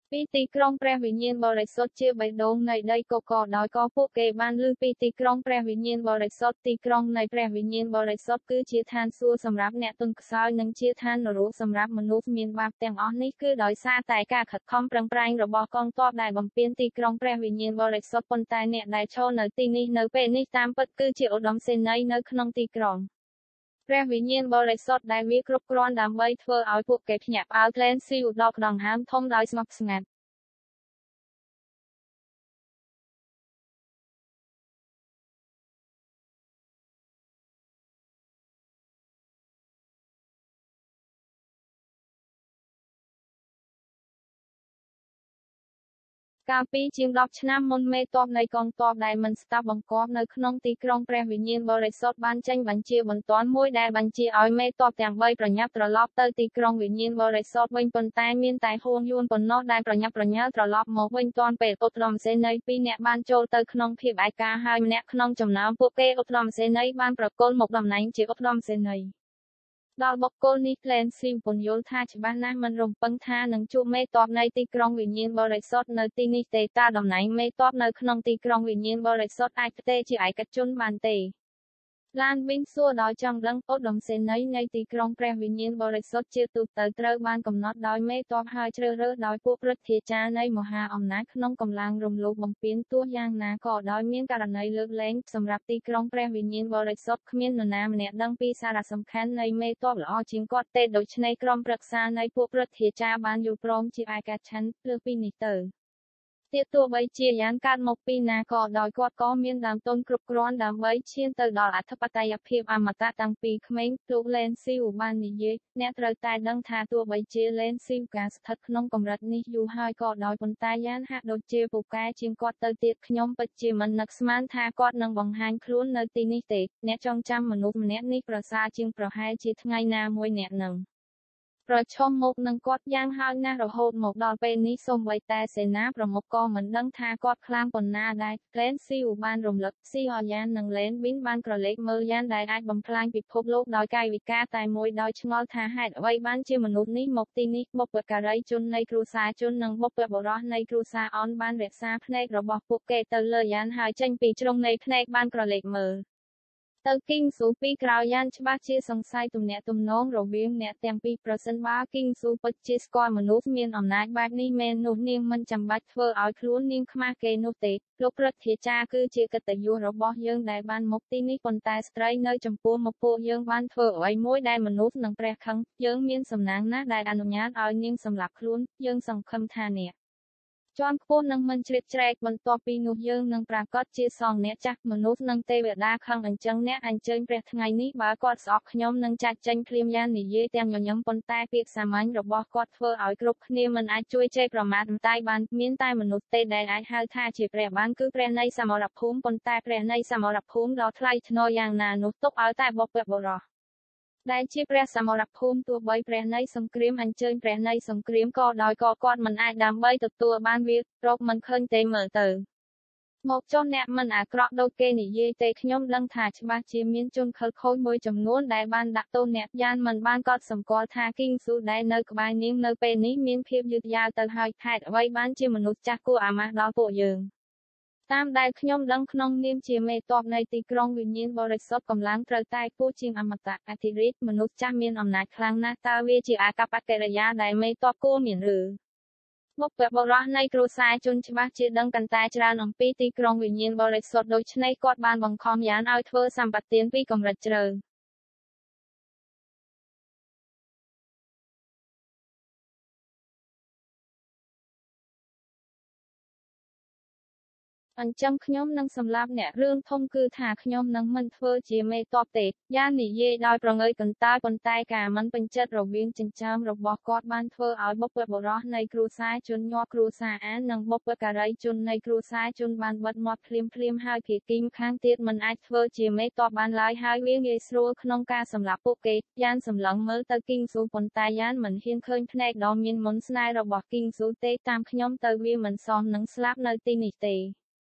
ពីទីក្រុងព្រះវិញ្ញាណបរិសុទ្ធជាបេះដូងនៃដីកកដោយក៏ពួកគេបានឮពីទីក្រុងព្រះវិញ្ញាណបរិសុទ្ធទីក្រុងនៃព្រះវិញ្ញាណបរិសុទ្ធគឺជាឋានសួគ៌សម្រាប់អ្នកទន់ខ្សោយនិងជាឋាននរកសម្រាប់មនុស្សមានបាបទាំងអស់នេះគឺដោយសារតែការខិតខំប្រឹងប្រែងរបស់កងទ័ពដែលបំពេញទីក្រុងព្រះវិញ្ញាណបរិសុទ្ធប៉ុន្តែអ្នកដែលឈរនៅទីនេះនៅពេលនេះតាមពិតគឺជាឧត្តមសេនីយ៍នៅក្នុងទីក្រុងព្រះវិញ្ញាណបរិសុទ្ធដែលវាគ្រប់គ្រាន់ដើម្បីធ្វើឲ្យពួកគេភ្ញាក់ផ្អើលក្លែងស៊ីវដល់ដង្ហើមធំដោយស្ងប់ស្ងាត់កាលពីជាង10ឆ្នាំមុនមេទ័ពនៃកងទ័ពដែលមិនស្ដាប់បង្គាប់នៅក្នុងទីក្រុងព្រះវិញ្ញាណបរិសុទ្ធបានចេញបញ្ជាបន្ទាន់មួយដែលបញ្ជាឲ្យមេទ័ពទាំង3ប្រញាប់ត្រឡប់ទៅទីក្រុងវិញ្ញាណបរិសុទ្ធវិញប៉ុន្តែមានតែហួងយួនប៉ុណ្ណោះដែលប្រញាប់ប្រញាល់ត្រឡប់មកវិញទាន់ពេលឧត្តមសេនីយ៍2នាក់បានចូលទៅក្នុងភាពឯកាហើយម្នាក់ក្នុងចំណោមពួកគេឧត្តមសេនីយ៍បានប្រគល់មកតំណែងជាឧត្តមសេនីយ៍ដល់បុគ្គលនេះក្លែនស៊ីវពន្យល់ថាច្បាស់ណាស់មិនរំពឹងថានឹងជួបមេទ័ពនៃទីក្រុងវិញ្ញាណបរិសុទ្ធនៅទីនេះទេតាតំណែងមេទ័ពនៅក្នុងទីក្រុងវិញ្ញាណបរិសុទ្ធអាចផ្ទេរជាឯកជនបានទេឡានប៊ីងសួរដោយចង់ដឹងឧត្តមសេនីយ៍នៃទីក្រុងព្រះវិញ្ញាណបរិសុទ្ធជាទូទៅត្រូវបានកំណត់ដោយមេទ័ពហើយជ្រើសរើសដោយពួកព្រឹទ្ធាចារ្យនៃមហាអំណាចក្នុងកម្លាំងរំលោភបំពានទោះយ៉ាងណាក៏ដោយមានករណីលើកលែងសម្រាប់ទីក្រុងព្រះវិញ្ញាណបរិសុទ្ធគ្មាននរណាម្នាក់ដឹងពីសារៈសំខាន់នៃមេទ័ពល្អជាងគាត់ទេដូច្នេះក្រុមប្រឹក្សានៃពួកព្រឹទ្ធាចារ្យបានយល់ព្រមជាឯកច្ឆន្ទលើពីនេះទៅទៀតទោះបីជាយ៉ាងកើតមកពីណាក៏ដោយគាត់ក៏មានដើមទុនគ្រប់គ្រាន់ដើម្បីឈានទៅដល់អធិបតេយ្យភាពអមតៈតាំងពីក្មេងលោកឡេនស៊ីវបាននិយាយអ្នកត្រូវតែដឹងថាទោះបីជាឡេនស៊ីវការស្ថិតក្នុងកម្រិតនេះយូរហើយក៏ដោយប៉ុន្តែយ៉ាងហាក់ដូចជាពូកែជាងគាត់ទៅទៀតខ្ញុំពិតជាមិននឹកស្មានថាគាត់នឹងបង្ហាញខ្លួននៅទីនេះទេអ្នកចងចាំមនុស្សម្នាក់នេះប្រសើរជាងប្រហែលជាថ្ងៃណាមួយអ្នកនឹងប្រឈមមុខនឹងគាត់យ៉ាងហើយណាស់រហូតមកដល់ពេលនេះសូម្បីតែសេនាប្រមុខក៏មិនដឹងថាគាត់ខ្លាំងប៉ុណ្ណាដែរក្លែនស៊ីវបានរំលឹកស៊ីអយ៉ាននិងឡេនប៊ីនបានក្រឡេកមើលយ៉ាងដែលអាចបំផ្លាញពិភពលោកដោយកាយវិការតែមួយដោយឆ្ងល់ថាហេតុអ្វីបានជាមនុស្សនេះមកទីនេះបុព្វការីជននៃគ្រួសារជននិងបុព្វបុរសនៃគ្រួសារអនបានរក្សាភ្នែករបស់ពួកគេទៅលើយ៉ានហើយចេញពីជ្រុងនៃភ្នែកបានក្រឡេកមើលទៅគីងស៊ូពីក្រោយយ៉ានច្បាស់ជាសង្ស័យទំនាក់ទំនងរវាងអ្នកទាំងពីរប្រសិនបើគីងស៊ូពិតជាស្គាល់មនុស្សមានអំណាចបែបនេះមែននោះនាងមិនចាំបាច់ធ្វើឲ្យខ្លួននាងខ្មាស់គេនោះទេលោកព្រឹទ្ធាចារ្យគឺជាកិត្តិយសរបស់យើងដែលបានមកទីនេះប៉ុន្តែស្ត្រីនៅចំពោះមកពួកយើងបានធ្វើអ្វីមួយដែលមនុស្សនឹងព្រះខឹងយើងមានសំណាងណាស់ដែលអនុញ្ញាតឲ្យនាងសម្លាប់ខ្លួនយើងសង្ឃឹមថាអ្នកជាន់ខ្ពស់នឹងមិនជ្រៀតជ្រែកបន្ទាប់ពីនោះយើងនឹងប្រាកដជាសងអ្នកចាស់មនុស្សនិងទេវតាខឹងអញ្ចឹងអ្នកអញ្ជើញព្រះថ្ងៃនេះបើគាត់ស្អប់ខ្ញុំនឹងចាត់ចេញភ្លាមយ៉ាងនិយាយទាំងញញឹមប៉ុន្តែពាក្យសាមញ្ញរបស់គាត់ធ្វើឲ្យគ្រប់គ្នាមិនអាចជួយជេរប្រមាថម្ដាយបានមានតែមនុស្សទេដែលអាចហៅថាជាព្រះបានគឺព្រះនៃសមរភូមិប៉ុន្តែព្រះនៃសមរភូមិដ៏ថ្លៃថ្នូរយ៉ាងណានោះទុកឲ្យតែបុព្វបុរសដែលជាព្រះសមរភូមិទោះបីព្រះនៃសង្គ្រាមអញ្ជើញព្រះនៃសង្គ្រាមក៏ដោយក៏គាត់មិនអាចដើម្បីទទួលបានវារកមិនឃើញទេមើលទៅមកចុះអ្នកមិនអាក្រក់ដូចគេនិយាយទេខ្ញុំដឹងថាច្បាស់ជាមានជនខិលខូចមួយចំនួនដែលបានដាក់ទោសអ្នកយ៉ានមិនបានកត់សម្គាល់ថាគីងស៊ូដែលនៅក្បែរនាងនៅពេលនេះមានភាពយឺតយ៉ាវទៅហើយខេត្តអ្វីបានជាមនុស្សចាស់គួរអាម៉ាស់ដល់ពួកយើងតាមដែលខ្ញុំដឹងក្នុងនាមជាមេទ័ពនៃទីក្រុងវិញ្ញាណបរិសុទ្ធកម្លាំងត្រូវតែគួរជាងអមតៈអធិរាជមនុស្សចាស់មានអំណាចខ្លាំងណាស់តើវាជាអាកប្បកិរិយាដែលមេទ័ពគួរមានឬបុព្វបុរសនៃគ្រួសារជនច្បាស់ជាដឹងកាន់តែច្រើនអំពីទីក្រុងវិញ្ញាណបរិសុទ្ធដូច្នេះគាត់បានបង្ខំយ៉ានឲ្យធ្វើសម្បទានពីកម្រិតជ្រៅអញ្ចឹងខ្ញុំនឹងសម្លាប់អ្នករឿងធំគឺថាខ្ញុំនឹងមិនធ្វើជាមេទ័ពទេយ៉ាននិយាយដោយប្រងើយកន្តើយប៉ុន្តែការមិនពេញចិត្តរវាងចិញ្ចើមរបស់គាត់បានធ្វើឲ្យបុព្វបុរសនៃគ្រួសារជនញាត់គ្រួសារអាននិងបុព្វការីជននៃគ្រួសារជនបានបិទមាត់ភ្លាមហើយភាគីម្ខាងទៀតមិនអាចធ្វើជាមេទ័ពបានឡើយហើយវាងាយស្រួលក្នុងការសម្លាប់ពួកគេយ៉ានសម្លឹងមើលទៅគីងស៊ូប៉ុន្តែយ៉ានមិនហ៊ានឃើញភ្នែកដ៏មានមន្តស្នេហ៍របស់គីងស៊ូទេតាមខ្ញុំទៅវាមិនសមនឹងស្លាប់នៅទីនេះទេ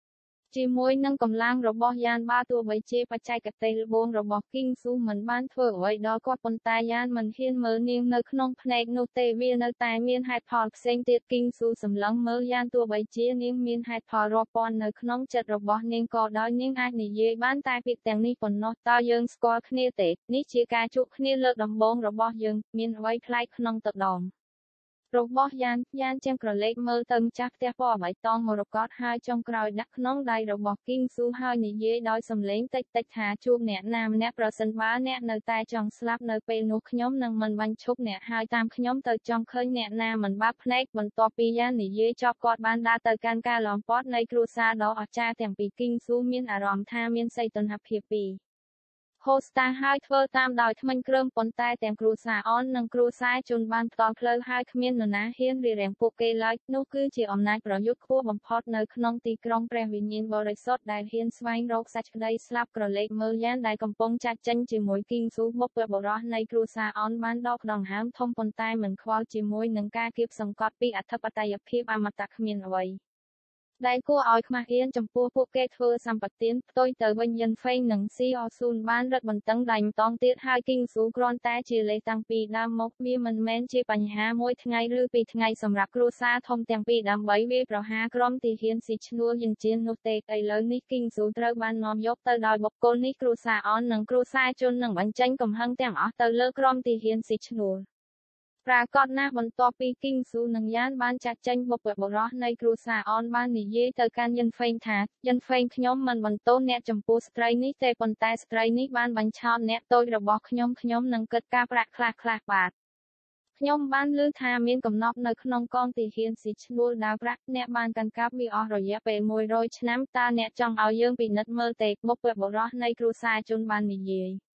ជាមួយនឹងកម្លាំងរបស់យ៉ានបាទោះបីជាបច្ចេកទេសល្បូនរបស់គីងស៊ូមិនបានធ្វើអ្វីដល់គាត់ប៉ុន្តែយ៉ានមិនហ៊ានមើលនាងនៅក្នុងភ្នែកនោះទេវានៅតែមានហេតុផលផ្សេងទៀតគីងស៊ូសម្លឹងមើលយ៉ានទោះបីជានាងមានហេតុផលរាប់ពាន់នៅក្នុងចិត្តរបស់នាងក៏ដោយនាងអាចនិយាយបានតែពាក្យទាំងនេះប៉ុណ្ណោះតើយើងស្គាល់គ្នាទេនេះជាការជួបគ្នាលើកដំបូងរបស់យើងមានអ្វីប្លែកក្នុងទឹកដមរបស់យ៉ានចាំក្រឡេកមើលទៅម្ចាស់ផ្ទះពណ៌បៃតងមរកតហើយចុងក្រោយដាក់ក្នុងដៃរបស់គីងស៊ូហើយនិយាយដោយសំឡេងតិចថាជួបអ្នកណាម្នាក់ប្រសិនបើអ្នកនៅតែចង់ស្លាប់នៅពេលនោះខ្ញុំនឹងមិនបាញ់ឈប់អ្នកហើយតាមខ្ញុំទៅចង់ឃើញអ្នកណាមិនបាបភ្នែកបន្ទាប់ពីយ៉ាននិយាយចប់គាត់បានដើរទៅកាន់ការឡោមព័ទ្ធនៃគ្រួសារដ៏អស្ចារ្យទាំងពីរគីងស៊ូមានអារម្មណ៍ថាមានសីតុណ្ហភាពពីរហូស្តាហើយធ្វើតាមដោយថ្មិញក្រឹមប៉ុន្តែទាំងគ្រួសារអននិងគ្រួសារជនបានផ្ដល់ផ្លូវហើយគ្មាននរណាហ៊ានរារាំងពួកគេឡើយនោះគឺជាអំណាចប្រយុទ្ធខ្ពស់បំផុតនៅក្នុងទីក្រុងព្រះវិញ្ញាណបរិសុទ្ធដែលហ៊ានស្វែងរកសេចក្តីស្លាប់ក្រឡេកមើលយ៉ានដែលកំពុងចាត់ចែងជាមួយគីងស៊ូបុព្វបុរសនៃគ្រួសារអនបានដកដង្ហើមធំប៉ុន្តែមិនខ្វល់ជាមួយនឹងការគៀបសង្កត់ពីអធិបតេយ្យភាពអមតៈគ្មានអ្វីដែលគួរឲ្យខ្មាស់អៀនចំពោះពួកគេធ្វើសម្បទានផ្ទុយទៅវិញយិនហ្វេងនិងស៊ីអស៊ូនបានរឹតបន្តឹងដៃម្ដងទៀតហើយគីងស៊ូគ្រាន់តែជាលេសតាំងពីដើមមកវាមិនមែនជាបញ្ហាមួយថ្ងៃឬពីរថ្ងៃសម្រាប់គ្រួសារធំទាំងពីរដើម្បីវាយប្រហារក្រុមទាហានស៊ីឈ្នួលយិនជៀននោះទេឥឡូវនេះគីងស៊ូត្រូវបាននាំយកទៅដោយបុគ្គលនេះគ្រួសារអននិងគ្រួសារជននឹងបញ្ចេញកំហឹងទាំងអស់ទៅលើក្រុមទាហានស៊ីឈ្នួលប្រាកដណាស់បន្ទាប់ពីគីងស៊ូនិងយ៉ានបានចាត់ចែងបុព្វបុរសនៃគ្រួសារអនបាននិយាយទៅកាន់យិនហ្វេងថាយិនហ្វេងខ្ញុំមិនបន្ទោសអ្នកចំពោះស្ត្រីនេះទេប៉ុន្តែស្ត្រីនេះបានបញ្ឆោតអ្នកតូចរបស់ខ្ញុំនឹងគិតការប្រាក់ខ្លះបាទខ្ញុំបានឮថាមានកំណប់នៅក្នុងកងទាហានស៊ីឈ្នួលដាវប្រាក់អ្នកបានកាន់កាប់វាអស់រយៈពេល100ឆ្នាំតើអ្នកចង់ឲ្យយើងពិនិត្យមើលទេបុព្វបុរសនៃគ្រួសារជនបាននិយាយ